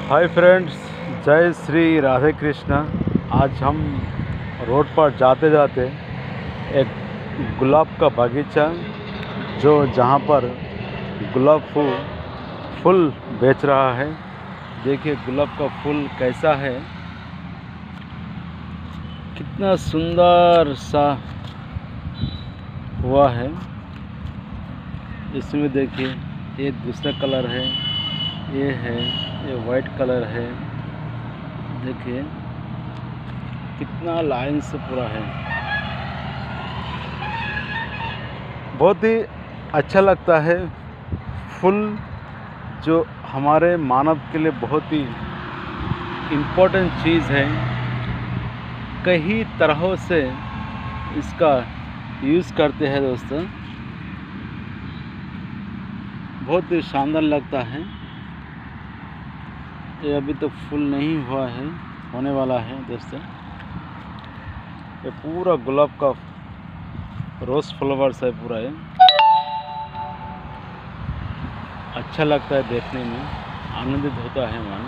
Hi friends, जय श्री राधे कृष्णा। आज हम रोड पर जाते जाते एक गुलाब का बगीचा जहाँ पर गुलाब फूल बेच रहा है। देखिए गुलाब का फूल कैसा है, कितना सुंदर सा हुआ है। इसमें देखिए ये दूसरा कलर है, ये वाइट कलर है। देखिए कितना लाइन से पूरा है, बहुत ही अच्छा लगता है। फूल जो हमारे मानव के लिए बहुत ही इम्पोर्टेंट चीज़ है। कई तरहों से इसका यूज़ करते हैं दोस्तों, बहुत ही शानदार लगता है। ये अभी तो फूल नहीं हुआ है, होने वाला है दोस्तों। ये पूरा गुलाब का रोज़ फ्लावर्स है पूरा। ये अच्छा लगता है देखने में, आनंदित होता है मन।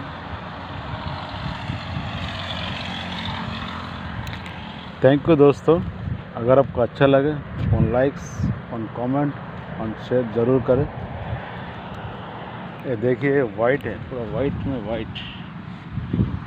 थैंक यू दोस्तों। अगर आपको अच्छा लगे on likes, on comment, on share ज़रूर करें। ये देखिए वाइट है, पूरा वाइट में वाइट।